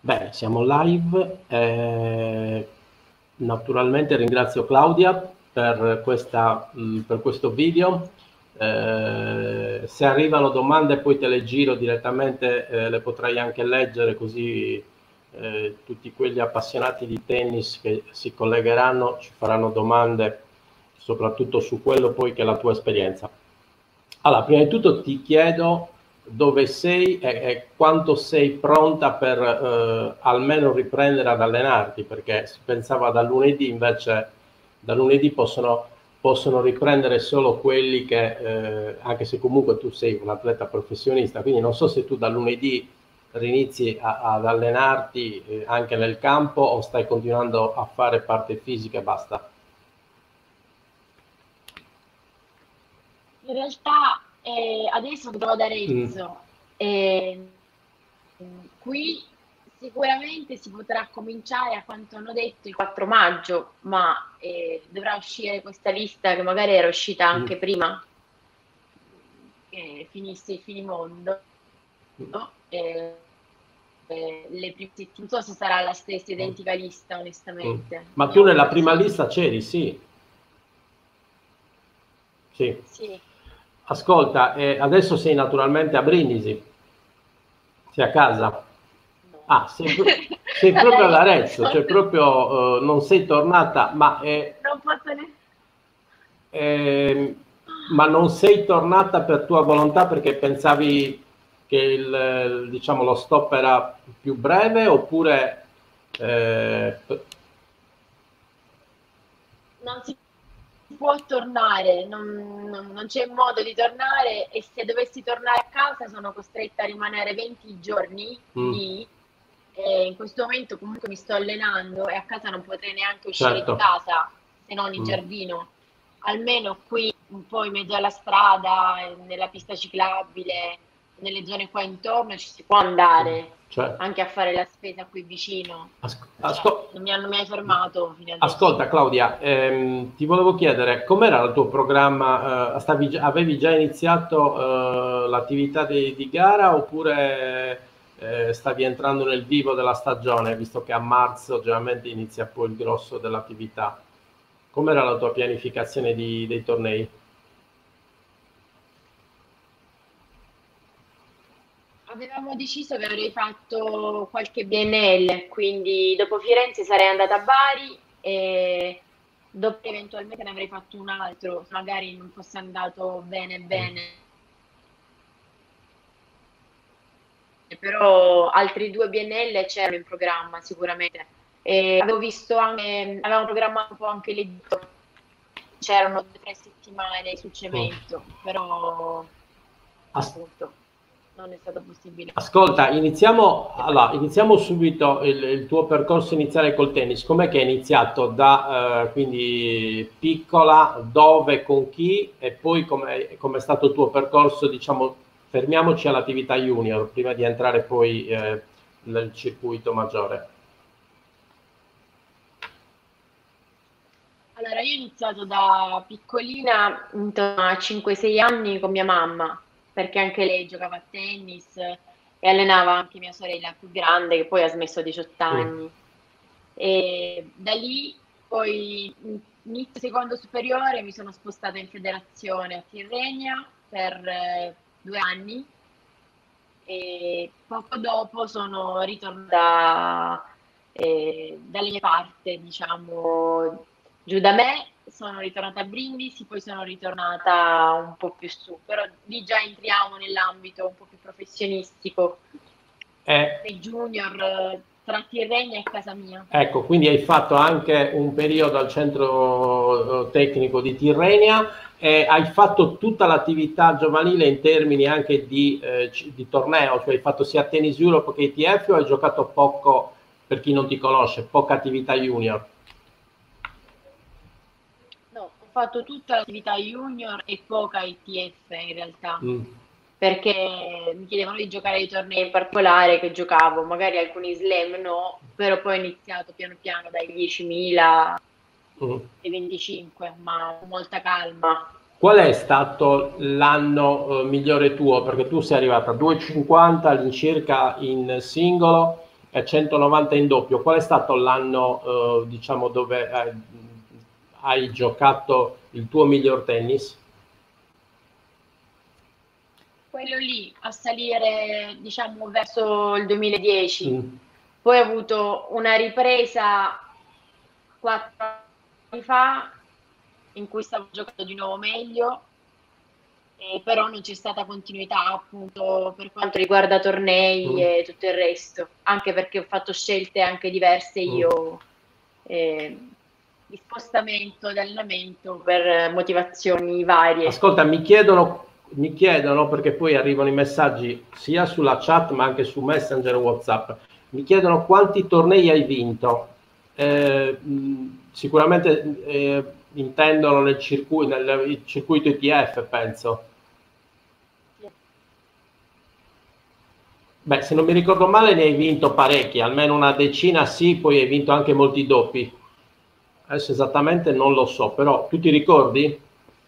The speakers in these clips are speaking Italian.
Bene, siamo live. Naturalmente ringrazio Claudia per questo video. Se arrivano domande poi te le giro direttamente, le potrai anche leggere, così tutti quelli appassionati di tennis che si collegheranno ci faranno domande soprattutto su quello poi che è la tua esperienza. Allora, prima di tutto ti chiedo dove sei e quanto sei pronta per almeno riprendere ad allenarti, perché si pensava da lunedì, invece da lunedì possono riprendere solo quelli che, anche se comunque tu sei un atleta professionista, quindi non so se tu da lunedì rinizi ad allenarti anche nel campo o stai continuando a fare parte fisica e basta. In realtà adesso mi trovo ad Arezzo e qui sicuramente si potrà cominciare, a quanto hanno detto, il 4 maggio, ma dovrà uscire questa lista che magari era uscita anche prima che finisse il finimondo. No? Non so se sarà la stessa identica lista, onestamente. Ma tu nella prima lista c'eri, sì. Sì. Sì. Ascolta, adesso sei naturalmente a Brindisi, sei a casa? No. Ah, sei proprio ad Arezzo, cioè proprio non sei tornata, ma, non posso ma non sei tornata per tua volontà perché pensavi che diciamo, lo stop era più breve oppure... non si può tornare, non c'è modo di tornare, e se dovessi tornare a casa sono costretta a rimanere 20 giorni lì, e in questo momento comunque mi sto allenando e a casa non potrei neanche uscire di casa, se non in giardino. Almeno qui un po' in mezzo alla strada, nella pista ciclabile, nelle zone qua intorno ci si può andare. Anche a fare la spesa qui vicino. Non mi hai fermato fino adesso. Ascolta Claudia, ti volevo chiedere com'era il tuo programma, avevi già iniziato l'attività di gara oppure stavi entrando nel vivo della stagione, visto che a marzo generalmente inizia poi il grosso dell'attività? Com'era la tua pianificazione dei tornei? Avevamo deciso che avrei fatto qualche BNL, quindi dopo Firenze sarei andata a Bari e dopo eventualmente ne avrei fatto un altro, magari non fosse andato bene, però altri 2 BNL c'erano in programma sicuramente. E avevo visto anche, avevamo programmato un po' anche l'Egitto, c'erano 2 o 3 settimane sul cemento, però appunto non è stato possibile. Ascolta, iniziamo subito il tuo percorso iniziale col tennis. Com'è che è iniziato? Quindi piccola, dove, con chi, e poi com'è stato il tuo percorso, diciamo, fermiamoci all'attività junior prima di entrare poi nel circuito maggiore. Allora, io ho iniziato da piccolina, intorno a 5-6 anni, con mia mamma, perché anche lei giocava a tennis e allenava anche mia sorella più grande, che poi ha smesso a 18 anni. E da lì, poi, inizio secondo superiore, mi sono spostata in federazione a Tirrenia per 2 anni e poco dopo sono ritornata dalle mie parti, diciamo, giù da me, sono ritornata a Brindisi, poi sono ritornata un po' più su, però lì già entriamo nell'ambito un po' più professionistico, nei junior, tra Tirrenia e casa mia. Ecco, quindi hai fatto anche un periodo al centro tecnico di Tirrenia e hai fatto tutta l'attività giovanile in termini anche di torneo, cioè hai fatto sia Tennis Europe che ITF o hai giocato poco, per chi non ti conosce, poca attività junior? No, ho fatto tutta l'attività junior e poca ITF in realtà, perché mi chiedevano di giocare ai tornei in particolare che giocavo, magari alcuni slam no, però poi ho iniziato piano piano dai 10.000 ai 25, ma con molta calma. Qual è stato l'anno migliore tuo? Perché tu sei arrivata a 2,50 all'incirca in singolo e 190 in doppio. Qual è stato l'anno, diciamo, dove hai giocato il tuo miglior tennis? Quello lì a salire, diciamo, verso il 2010. Mm. Poi ho avuto una ripresa 4 anni fa in cui stavo giocando di nuovo meglio, però non c'è stata continuità appunto per quanto riguarda tornei Mm. e tutto il resto, anche perché ho fatto scelte anche diverse Mm. io di spostamento, di allenamento per motivazioni varie. Ascolta, mi chiedono, perché poi arrivano i messaggi sia sulla chat ma anche su Messenger e WhatsApp, mi chiedono quanti tornei hai vinto. Sicuramente intendono nel circuito ITF, penso. Beh, se non mi ricordo male ne hai vinto parecchi, almeno una decina sì, poi hai vinto anche molti doppi. Adesso esattamente non lo so, però tu ti ricordi?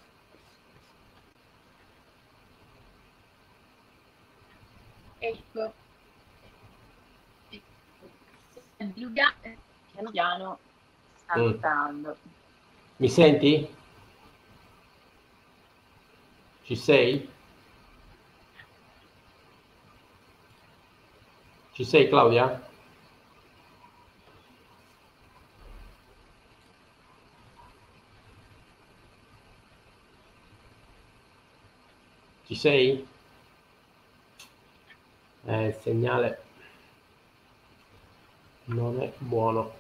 Ecco, Lugano piano piano sta Mm. allontanando. Mi senti? Ci sei? Ci sei, Claudia? Ci sei? Il segnale non è buono.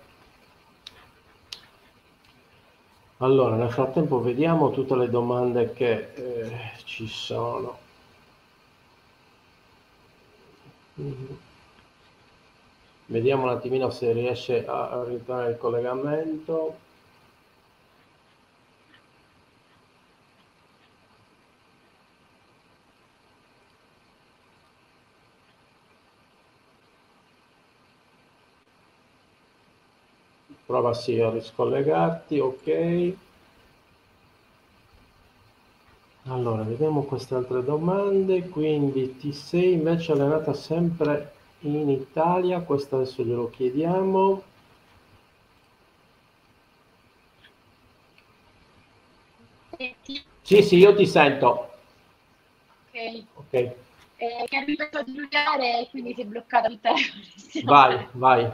Allora, nel frattempo vediamo tutte le domande che ci sono. Vediamo un attimino se riesce a ritornare il collegamento. Prova sì a riscollegarti, ok. Allora, vediamo queste altre domande. Quindi ti sei invece allenata sempre in Italia? Questo adesso glielo chiediamo. Senti, Sì, sì, io ti sento. ok. Ok, Che ha ripetuto a dilugare e quindi si è bloccata tutta la vai, connessione. vai.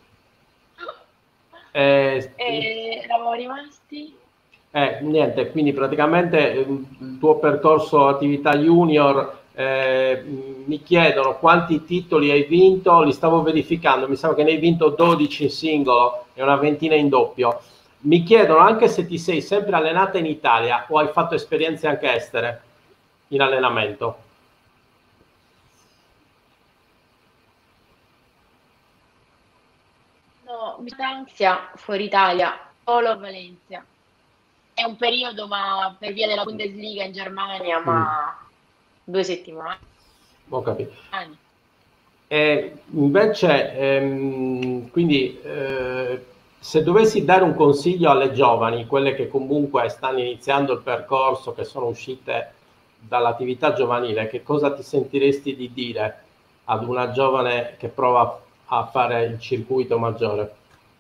Eh, Eravamo rimasti. Niente, quindi praticamente il tuo percorso attività junior, mi chiedono quanti titoli hai vinto, li stavo verificando, mi sembra che ne hai vinto 12 in singolo e una ventina in doppio. Mi chiedono anche se ti sei sempre allenata in Italia o hai fatto esperienze anche estere in allenamento. No, mi fa ansia fuori Italia, solo a Valencia. È un periodo, ma per via della Bundesliga in Germania, Mm, ma 2 settimane. ho capito. E invece, quindi, se dovessi dare un consiglio alle giovani, quelle che comunque stanno iniziando il percorso, che sono uscite dall'attività giovanile, che cosa ti sentiresti di dire ad una giovane che prova a fare il circuito maggiore?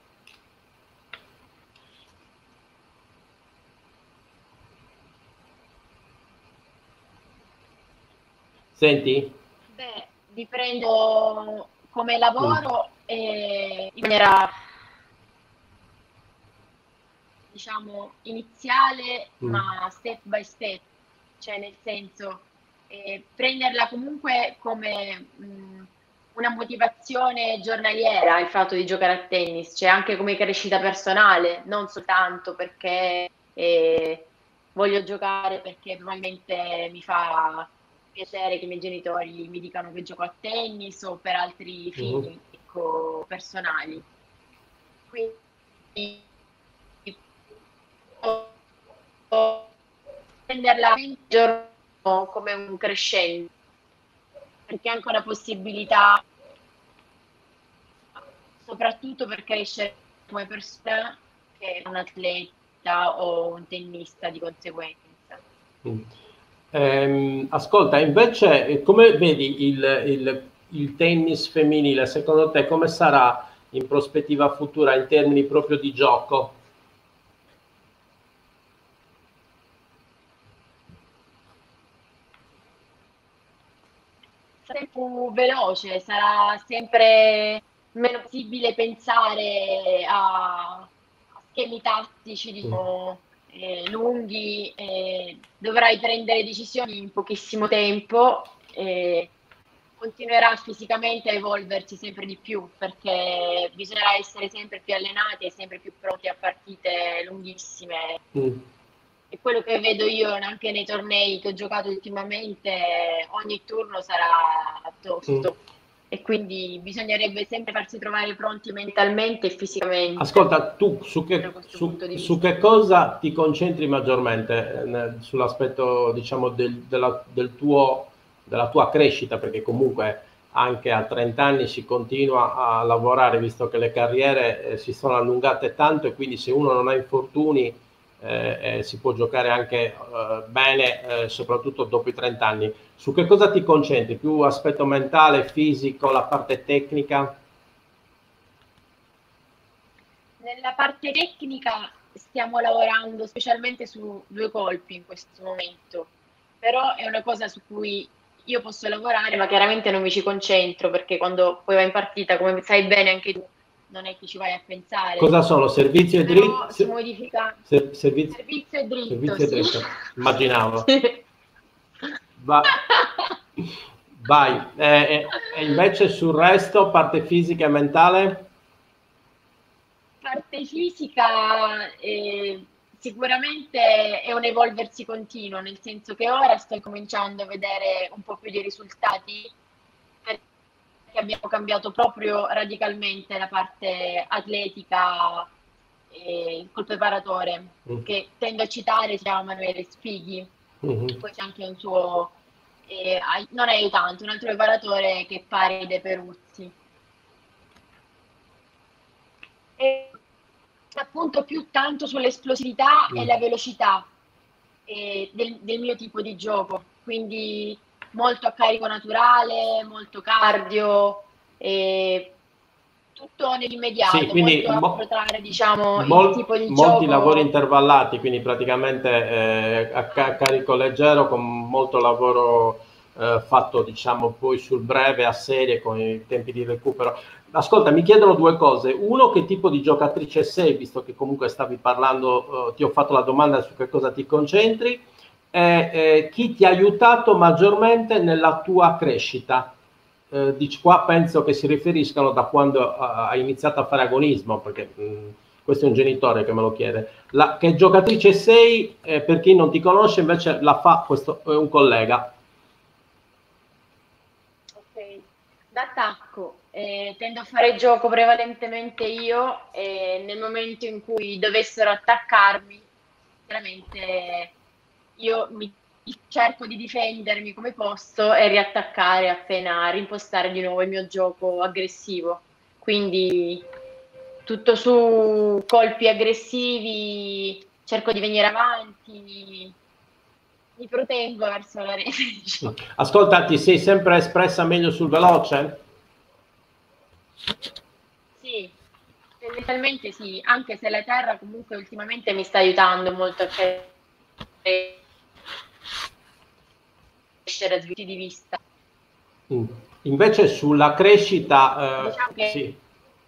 Senti? Beh, li prendo come Mm, lavoro in maniera, diciamo, iniziale, mm, ma step by step, cioè nel senso prenderla comunque come una motivazione giornaliera il fatto di giocare a tennis, cioè anche come crescita personale, non soltanto perché voglio giocare perché probabilmente mi fa piacere che i miei genitori mi dicano che gioco a tennis o per altri mhm. fini, ecco, personali. Quindi prenderla ogni giorno come un crescendo, perché è anche una possibilità, soprattutto per crescere come persona, che un atleta o un tennista di conseguenza. Mm. Ascolta, invece, come vedi il tennis femminile, secondo te come sarà in prospettiva futura in termini proprio di gioco? Sarà più veloce, sarà sempre meno possibile pensare a schemi tattici, diciamo, lunghi, dovrai prendere decisioni in pochissimo tempo e continuerà fisicamente a evolversi sempre di più perché bisognerà essere sempre più allenati e sempre più pronti a partite lunghissime. E quello che vedo io anche nei tornei che ho giocato ultimamente, ogni turno sarà tosto e quindi bisognerebbe sempre farsi trovare pronti mentalmente e fisicamente. Ascolta, tu su che cosa ti concentri maggiormente sull'aspetto, diciamo, della tua crescita, perché comunque anche a 30 anni si continua a lavorare, visto che le carriere si sono allungate tanto, e quindi se uno non ha infortuni si può giocare anche bene, soprattutto dopo i 30 anni. Su che cosa ti concentri? Più aspetto mentale, fisico, la parte tecnica? Nella parte tecnica stiamo lavorando specialmente su due colpi in questo momento, però è una cosa su cui io posso lavorare, ma chiaramente non mi ci concentro perché quando poi vai in partita, come sai bene anche tu, non è che ci vai a pensare. Cosa sono? Servizio e dritto? Si modifica Servizio e dritto, servizio e sì. dritto. Immaginavo. Vai. E invece sul resto, parte fisica e mentale? Parte fisica sicuramente è un evolversi continuo, nel senso che ora sto cominciando a vedere un po' più di risultati perché abbiamo cambiato proprio radicalmente la parte atletica col preparatore, che tendo a citare, si chiama Emanuele Spighi, poi c'è anche un suo, non aiutante, un altro preparatore che è Paride Peruzzi. E appunto più tanto sull'esplosività e la velocità del mio tipo di gioco, quindi molto a carico naturale, molto cardio, tutto nell'immediato, sì, quindi molto a portare, diciamo, il tipo di molti gioco. lavori intervallati, quindi praticamente a carico leggero con molto lavoro fatto, diciamo, poi sul breve a serie con i tempi di recupero. Ascolta, mi chiedono due cose. Uno, che tipo di giocatrice sei, visto che comunque stavi parlando, ti ho fatto la domanda su che cosa ti concentri, e chi ti ha aiutato maggiormente nella tua crescita? Qua penso che si riferiscano da quando hai iniziato a fare agonismo, perché questo è un genitore che me lo chiede. Che giocatrice sei? Per chi non ti conosce invece la fa questo è un collega. Ok, d'attacco. Tendo a fare gioco prevalentemente io e nel momento in cui dovessero attaccarmi, chiaramente io cerco di difendermi come posso e riattaccare appena rimpostare di nuovo il mio gioco aggressivo. Quindi tutto su colpi aggressivi, cerco di venire avanti, mi proteggo verso la rete. Diciamo. Ascolta, ti sei sempre espressa meglio sul veloce? Sì, tendenzialmente sì, anche se la terra comunque ultimamente mi sta aiutando molto a crescere da punti di vista. Invece sulla crescita, diciamo che sì.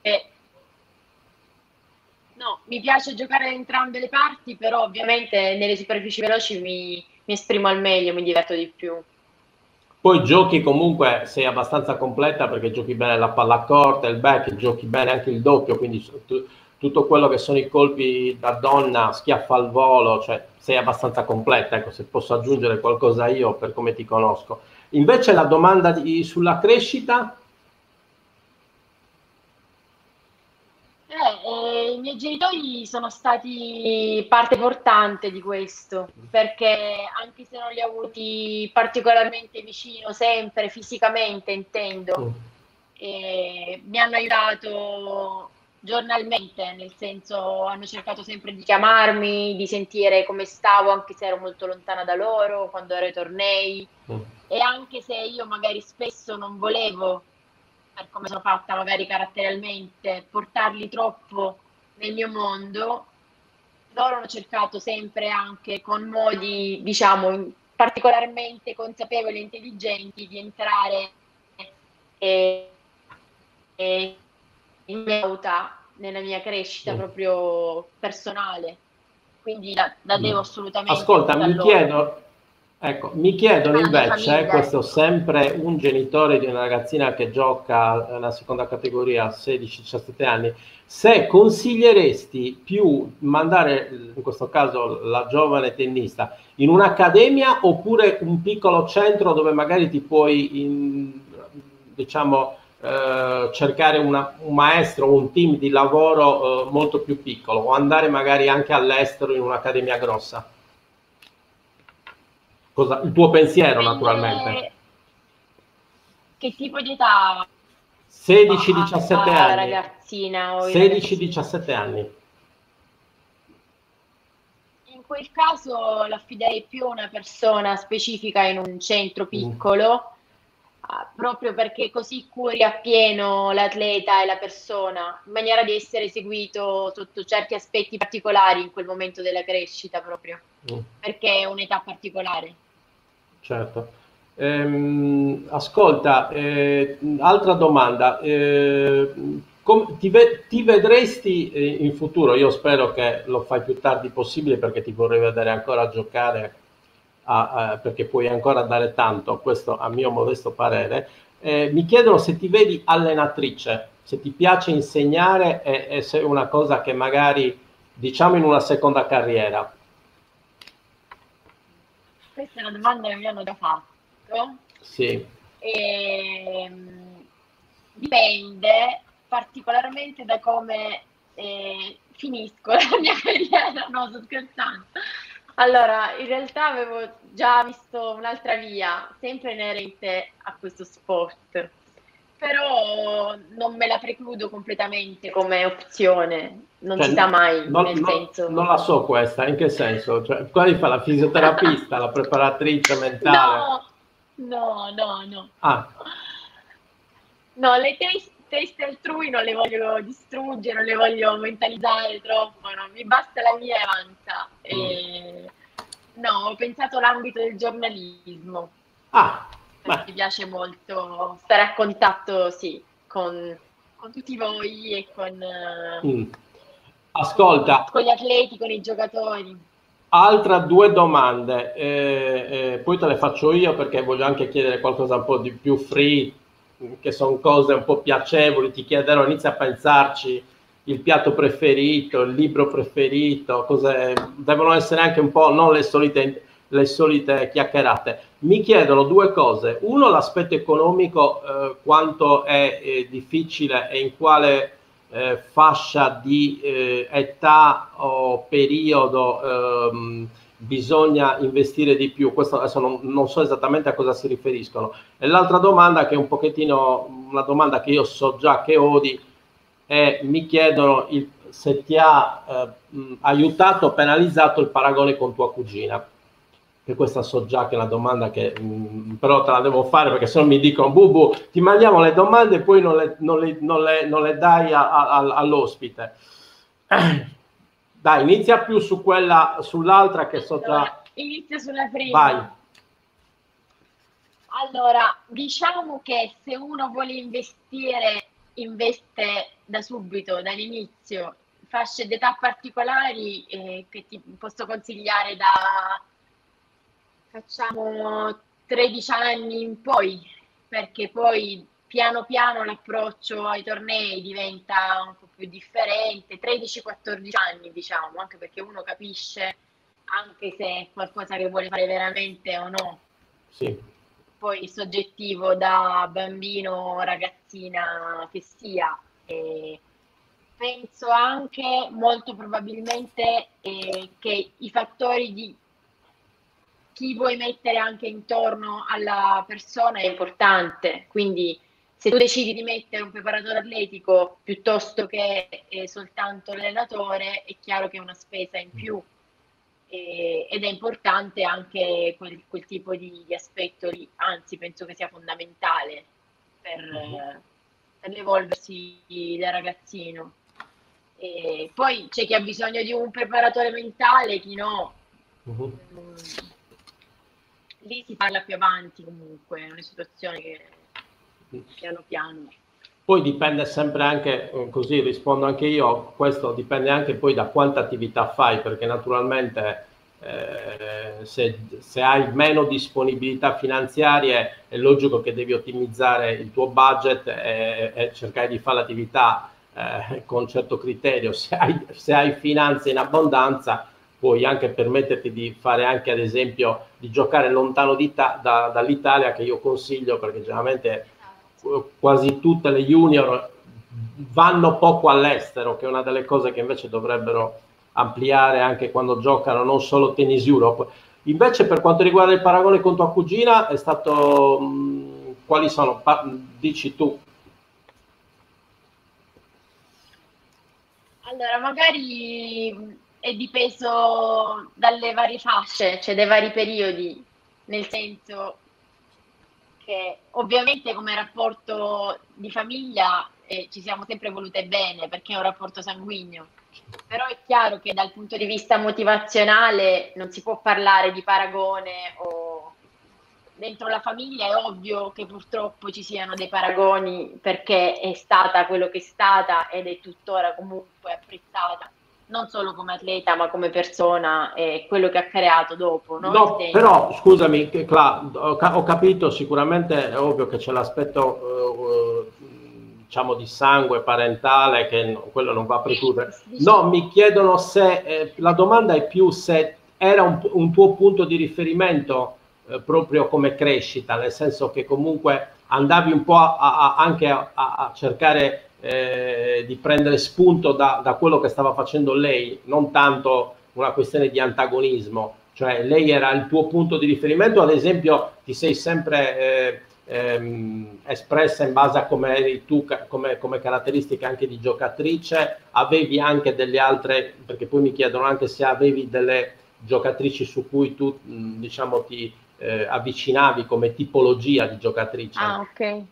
No, mi piace giocare entrambe le parti, però ovviamente nelle superfici veloci mi esprimo al meglio, mi diverto di più. Poi giochi comunque, sei abbastanza completa perché giochi bene la palla corta, il back, giochi bene anche il doppio, quindi tutto quello che sono i colpi da donna, schiaffa al volo, cioè sei abbastanza completa, ecco, se posso aggiungere qualcosa io per come ti conosco. Invece la domanda sulla crescita? I miei genitori sono stati parte portante di questo, perché anche se non li ho avuti particolarmente vicino, sempre fisicamente intendo, mi hanno aiutato giornalmente, nel senso hanno cercato sempre di chiamarmi, di sentire come stavo, anche se ero molto lontana da loro, quando ero ai tornei, e anche se io magari spesso non volevo per come sono fatta magari caratterialmente, portarli troppo nel mio mondo. Loro hanno cercato sempre anche con modi, diciamo, particolarmente consapevoli e intelligenti di entrare e, e in pauta nella mia crescita Mm. proprio personale. Quindi la Mm. devo assolutamente Ascolta, tutta a loro, ecco, mi chiedono alla mia invece, famiglia, questo ecco. sempre un genitore di una ragazzina che gioca nella seconda categoria a 16-17 anni, se consiglieresti più mandare, in questo caso la giovane tennista, in un'accademia oppure un piccolo centro dove magari ti puoi, diciamo, cercare un maestro o un team di lavoro molto più piccolo o andare magari anche all'estero in un'accademia grossa? Il tuo pensiero, naturalmente. Dipende che tipo di età ha 16-17 la anni. ragazzina o il ragazzino. 16-17 anni. In quel caso l'affiderei più a una persona specifica in un centro Mm. piccolo, proprio perché così curi appieno l'atleta e la persona, in maniera di essere seguito sotto certi aspetti particolari in quel momento della crescita proprio, Mm. perché è un'età particolare. Certo. Ascolta, altra domanda. Ti vedresti in futuro? Io spero che lo fai più tardi possibile perché ti vorrei vedere ancora giocare, perché puoi ancora dare tanto, questo a mio modesto parere. Mi chiedono se ti vedi allenatrice, se ti piace insegnare e se è una cosa che magari diciamo in una seconda carriera. Questa è una domanda che mi hanno già fatto. Sì. Dipende particolarmente da come finisco la mia carriera. No, sto scherzando. Allora, in realtà avevo già visto un'altra via, sempre inerente a questo sport, però non me la precludo completamente come opzione, non Cioè, si sa mai, nel senso. non la so questa, in che senso? Cioè, quali fa la fisioterapista, la preparatrice mentale? No, no, no, no. Ah, No, le teste altrui non le voglio distruggere, non le voglio mentalizzare troppo, no, mi basta la mia e avanza. mm. No, ho pensato all'ambito del giornalismo, Ah, beh, perché mi piace molto stare a contatto, sì, con tutti voi e mm. Ascolta, con gli atleti, con i giocatori. altra due domande, poi te le faccio io perché voglio anche chiedere qualcosa un po' di più free, che sono cose un po' piacevoli. Ti chiederò, inizia a pensarci, il piatto preferito, il libro preferito, cose, devono essere anche un po' non le solite chiacchierate. Mi chiedono due cose: uno, l'aspetto economico, quanto è difficile e in quale fascia di età o periodo bisogna investire di più. Questo adesso non so esattamente a cosa si riferiscono. E l'altra domanda, che è un pochettino una domanda che io so già che odi, è: mi chiedono se ti ha aiutato o penalizzato il paragone con tua cugina. Che questa so già che è una domanda che però te la devo fare, perché se no mi dicono Bubu, ti mandiamo le domande e poi non le dai all'ospite. Dai, inizia più su quella, sull'altra che so Allora, già. inizio sulla Vai. prima. Allora, diciamo che se uno vuole investire, investe da subito, dall'inizio, fasce d'età particolari che ti posso consigliare da, facciamo, 13 anni in poi, perché poi piano piano l'approccio ai tornei diventa un po' più differente, 13-14 anni diciamo, anche perché uno capisce anche se è qualcosa che vuole fare veramente o no, Sì. poi soggettivo da bambino o ragazzina che sia. Penso anche molto probabilmente che i fattori di chi vuoi mettere anche intorno alla persona è importante, quindi se tu decidi di mettere un preparatore atletico piuttosto che soltanto l'allenatore, è chiaro che è una spesa in più ed è importante anche quel tipo di aspetto lì, anzi penso che sia fondamentale per, per l'evolversi del ragazzino. E poi c'è chi ha bisogno di un preparatore mentale, chi no. Mhm. Mm, Lì si parla più avanti comunque, è una situazione che piano piano. Poi dipende sempre anche, così rispondo anche io, questo dipende anche poi da quanta attività fai, perché naturalmente se hai meno disponibilità finanziarie è logico che devi ottimizzare il tuo budget e cercare di fare l'attività con certo criterio. Se hai finanze in abbondanza puoi anche permetterti di fare anche ad esempio di giocare lontano dall'Italia, che io consiglio perché generalmente quasi tutte le junior vanno poco all'estero, che è una delle cose che invece dovrebbero ampliare anche quando giocano, non solo Tennis Europe. Invece per quanto riguarda il paragone con tua cugina è stato quali sono? Dici tu. Allora, magari è dipeso dalle varie fasce, cioè dai vari periodi, nel senso che ovviamente come rapporto di famiglia ci siamo sempre volute bene perché è un rapporto sanguigno, però è chiaro che dal punto di vista motivazionale non si può parlare di paragone o dentro la famiglia è ovvio che purtroppo ci siano dei paragoni perché è stata quello che è stata ed è tuttora comunque apprezzata, non solo come atleta ma come persona e quello che ha creato dopo, no? Il No, tennis. però scusami, ho capito, sicuramente è ovvio che c'è l'aspetto diciamo di sangue parentale che quello non va a precludere. No, mi chiedono se la domanda è più se era un tuo punto di riferimento proprio come crescita, nel senso che comunque andavi un po' anche a cercare di prendere spunto da quello che stava facendo lei, non tanto una questione di antagonismo, cioè lei era il tuo punto di riferimento, ad esempio ti sei sempre espressa in base a come eri tu, come caratteristiche anche di giocatrice, avevi anche delle altre, perché poi mi chiedono anche se avevi delle giocatrici su cui tu diciamo ti avvicinavi come tipologia di giocatrice. Ah, ok.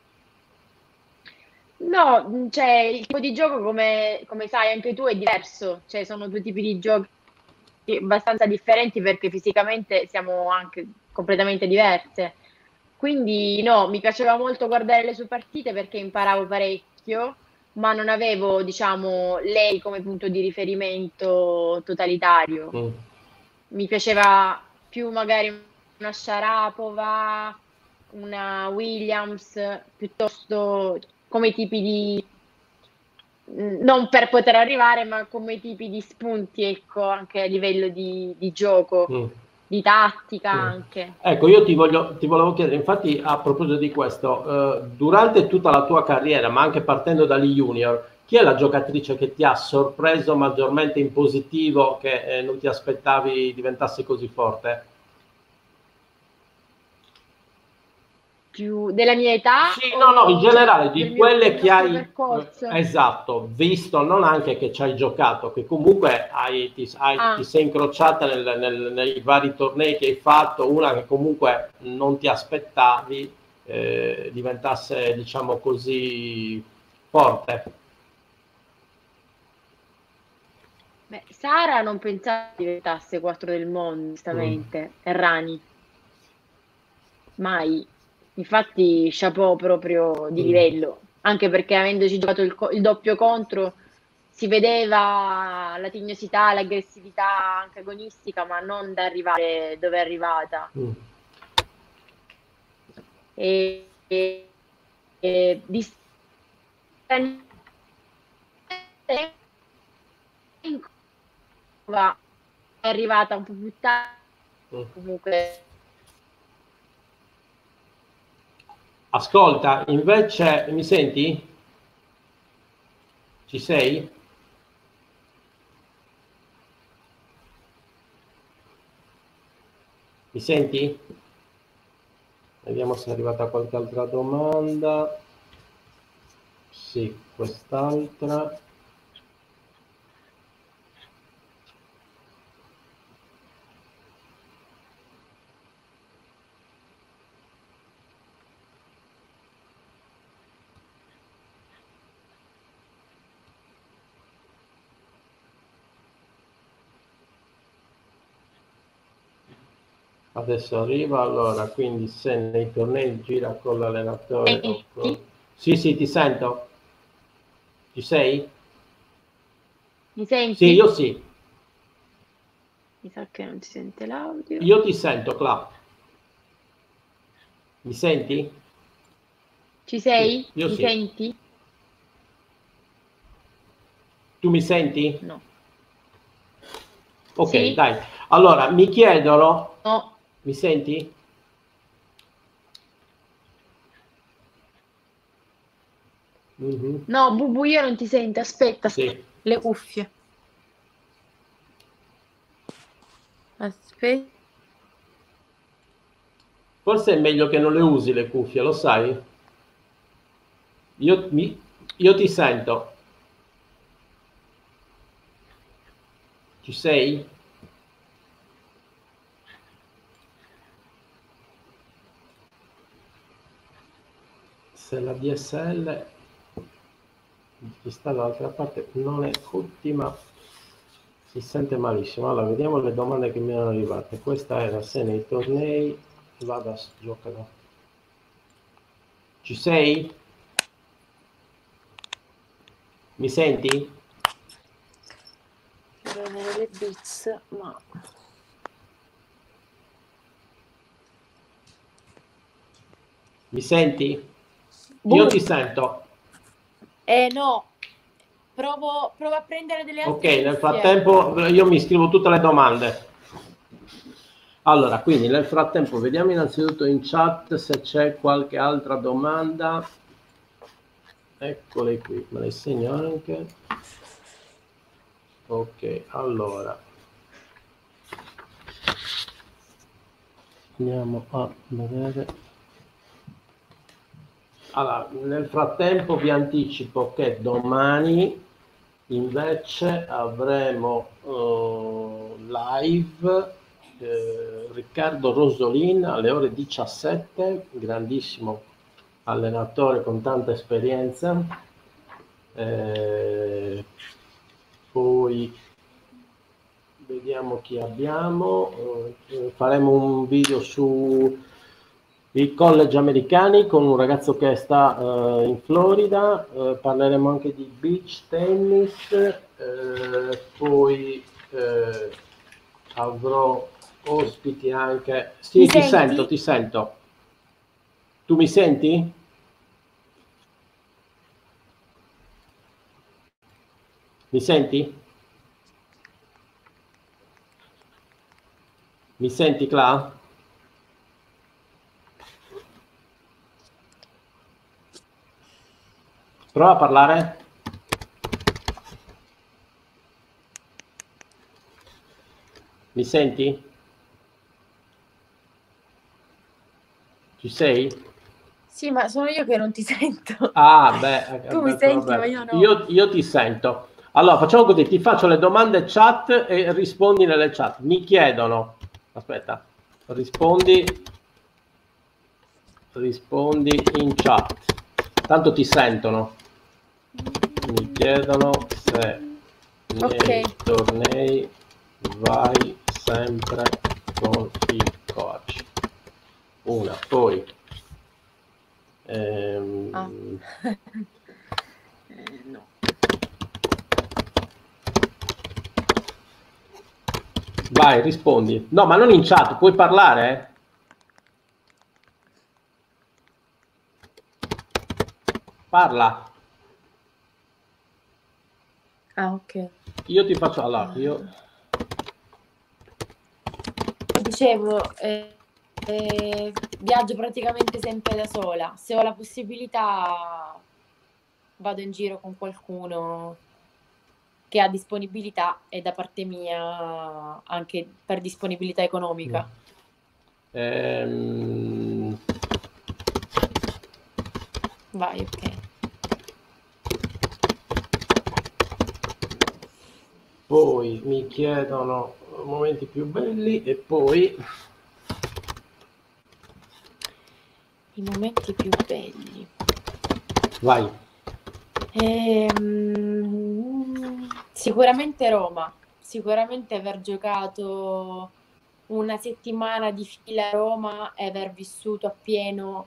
No, cioè il tipo di gioco come sai anche tu è diverso, cioè sono due tipi di giochi abbastanza differenti perché fisicamente siamo anche completamente diverse. Quindi no, mi piaceva molto guardare le sue partite perché imparavo parecchio, ma non avevo, diciamo, lei come punto di riferimento totalitario. Mm. Mi piaceva più magari una Sharapova, una Williams, piuttosto come tipi di, non per poter arrivare, ma come tipi di spunti, ecco, anche a livello di gioco, Mm. di tattica Mm. anche. Ecco, io ti volevo chiedere, infatti a proposito di questo, durante tutta la tua carriera, ma anche partendo dagli junior, chi è la giocatrice che ti ha sorpreso maggiormente in positivo, che non ti aspettavi diventasse così forte? Più della mia età Sì, no, no, in o cioè, generale di quelle del che nostro hai, percorso? esatto, visto, non anche che ci hai giocato, che comunque ti Ah, sei incrociata nei vari tornei che hai fatto, una che comunque non ti aspettavi diventasse, diciamo così, forte. beh, Sara non pensavo diventasse 4 del mondo, Mm. onestamente. Errani, mai. Infatti, chapeau proprio di Mm. livello, anche perché avendoci giocato il doppio contro si vedeva la tignosità, l'aggressività anche agonistica, ma non da arrivare dove è arrivata. Mm. Di Stanova è arrivata un po' più tardi, Mm. comunque. Ascolta, invece, mi senti? Ci sei? Mi senti? Vediamo se è arrivata qualche altra domanda. Sì, quest'altra. Adesso arriva, allora, quindi se nei tornei gira con l'allenatore... Sì, sì, ti sento. Ci sei? Mi senti? Sì, io sì. Mi sa che non si sente l'audio. Io ti sento, Cla. Mi senti? Ci sei? Sì, io Mi sì. senti? Tu mi senti? No. Ok, Sì? dai. Allora, mi chiedono... No. Mi senti? No, Bubu, io non ti sento. Aspetta, Sì. le cuffie. Aspetta. Forse è meglio che non le usi le cuffie, lo sai? Io ti sento. Ci sei? Se la DSL che sta dall'altra parte non è ottima, si sente malissimo. Allora, vediamo le domande che mi erano arrivate. Questa era se nei tornei vado a giocare. Ci sei? Mi senti? Bene, le bits, ma... Mi senti? Bubu. Io ti sento. No. Provo a prendere delle altre Ok, nel cuffie. frattempo io mi scrivo tutte le domande. Allora, quindi nel frattempo vediamo innanzitutto in chat se c'è qualche altra domanda. Eccole qui, me le segno anche. Ok, allora. Andiamo a vedere. Allora, nel frattempo vi anticipo che domani invece avremo live Riccardo Rosolin alle ore 17, grandissimo allenatore con tanta esperienza. Poi vediamo chi abbiamo. Faremo un video su i college americani con un ragazzo che sta in Florida. Parleremo anche di beach tennis. Poi avrò ospiti anche. Sì, ti sento, ti sento. Tu mi senti? Mi senti? Mi senti, Cla? Prova a parlare. Mi senti? Ci sei? Sì, ma sono io che non ti sento. Ah, beh, Tu mi senti, ma io no. Io ti sento. Allora, facciamo così, ti faccio le domande chat e rispondi nelle chat. Mi chiedono, aspetta, rispondi in chat. Tanto ti sentono. Mi chiedono se nei tornei vai sempre con il coach. Una, poi no. Vai, rispondi. No, ma non in chat, puoi parlare? Parla. Ah, ok. Io ti faccio... Allora, io... Dicevo, viaggio praticamente sempre da sola. Se ho la possibilità vado in giro con qualcuno che ha disponibilità e da parte mia anche per disponibilità economica. Vai, ok. Poi mi chiedono momenti più belli e poi... I momenti più belli. Vai. Sicuramente Roma, sicuramente aver giocato una settimana di fila a Roma e aver vissuto appieno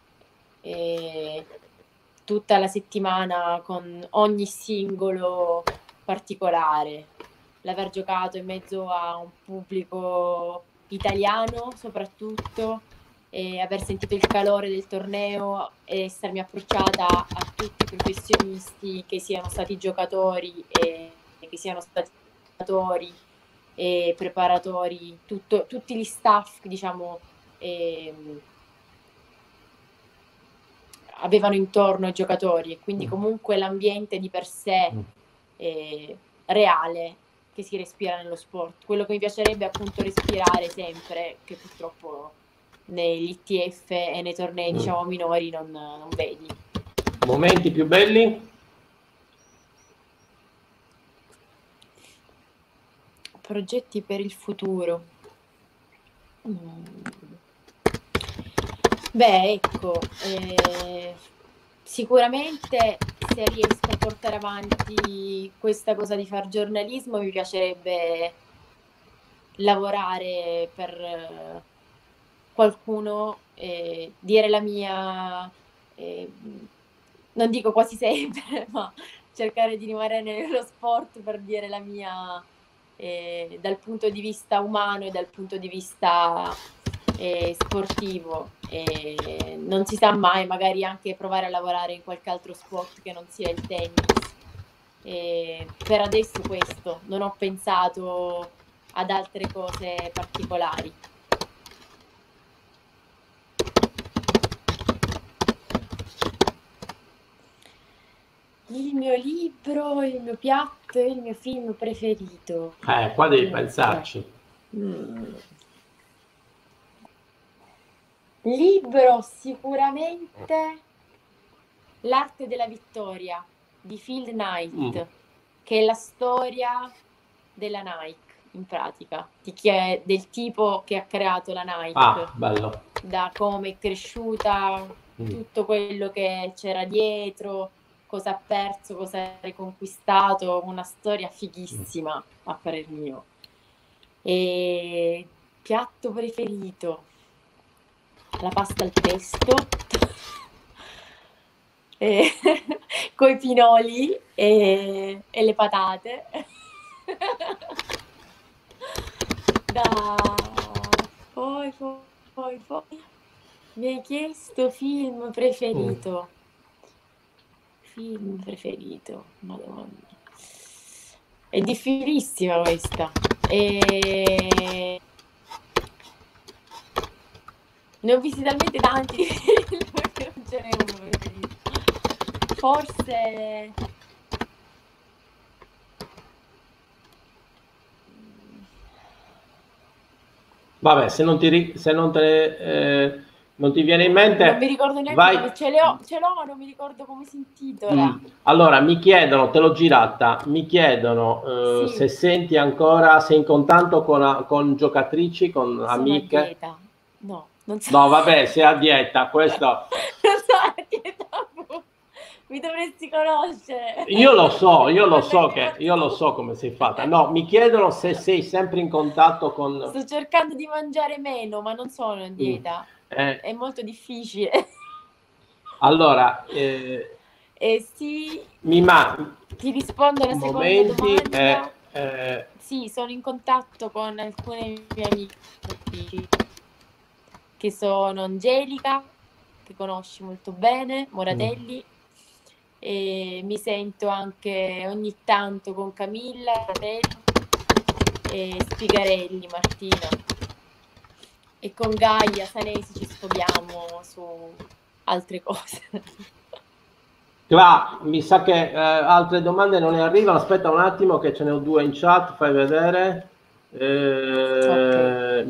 tutta la settimana con ogni singolo particolare, l'aver giocato in mezzo a un pubblico italiano soprattutto, e aver sentito il calore del torneo e essermi approcciata a tutti i professionisti, che siano stati giocatori e che siano stati giocatori e preparatori, tutti gli staff, diciamo, avevano intorno i giocatori, e quindi comunque l'ambiente di per sé reale che si respira nello sport. Quello che mi piacerebbe è appunto respirare sempre, che purtroppo negli ITF e nei tornei diciamo minori non vedi. Momenti più belli? Progetti per il futuro. Beh, ecco, sicuramente se riesco a portare avanti questa cosa di fare giornalismo, mi piacerebbe lavorare per qualcuno, dire la mia, non dico quasi sempre, ma cercare di rimanere nello sport per dire la mia, dal punto di vista umano e dal punto di vista sportivo. Non si sa mai, magari anche provare a lavorare in qualche altro sport che non sia il tennis. Per adesso questo, non ho pensato ad altre cose particolari. Il mio libro, il mio piatto e il mio film preferito. Qua devi pensarci. Libro sicuramente L'arte della vittoria di Phil Knight, che è la storia della Nike, in pratica, di chi è, del tipo che ha creato la Nike, bello. Da come è cresciuta, tutto quello che c'era dietro, cosa ha perso, cosa ha riconquistato, una storia fighissima a parer mio. E piatto preferito, la pasta al pesto coi pinoli e le patate. Poi mi hai chiesto film preferito. Film preferito, madonna, è difficilissima questa. Ne ho visti talmente tanti che non ce n'è uno preferito. Forse vabbè, se non ti viene in mente, non mi ricordo neanche, ce l'ho, ma non mi ricordo come si intitola. Allora, mi chiedono, te l'ho girata, mi chiedono se senti ancora, sei in contatto con giocatrici, con amiche. A dieta. No, non so. No, vabbè, sei a dieta, questo. Non so a dieta. Mi dovresti conoscere. Io lo so come sei fatta. No, mi chiedono se sei sempre in contatto con... Sto cercando di mangiare meno, ma non sono in dieta. È molto difficile. Allora, sì. Ti rispondo alla seconda domanda. Sì, sono in contatto con alcune mie amiche, che sono Angelica, che conosci molto bene, Moratelli, e mi sento anche ogni tanto con Camilla e Spigarelli, Martina, e con Gaia Sanesi ci sfoghiamo su altre cose. Mi sa che altre domande non ne arrivano. Aspetta un attimo che ce ne ho due in chat, fai vedere. Okay.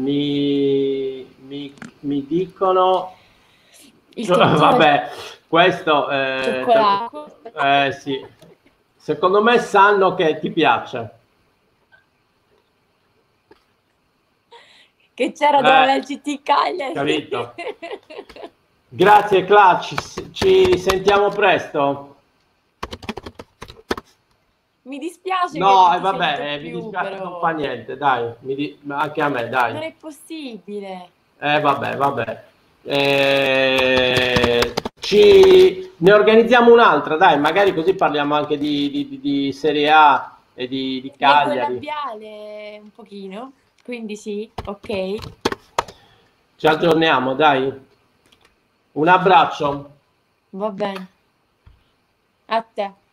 Mi dicono vabbè, questo sì, secondo me sanno che ti piace, che c'era dove il CT Cagliari, capito? Grazie Cla, ci sentiamo presto. Mi dispiace che No, non ti vabbè, sento mi più, dispiace, non però fa niente, dai, anche a me, dai. non è possibile. Vabbè, vabbè. Ne organizziamo un'altra, dai, magari così parliamo anche di Serie A e di Leggo il Cagliari. labiale un pochino, quindi sì, ok, Ci aggiorniamo, dai. Un abbraccio. va bene. A te.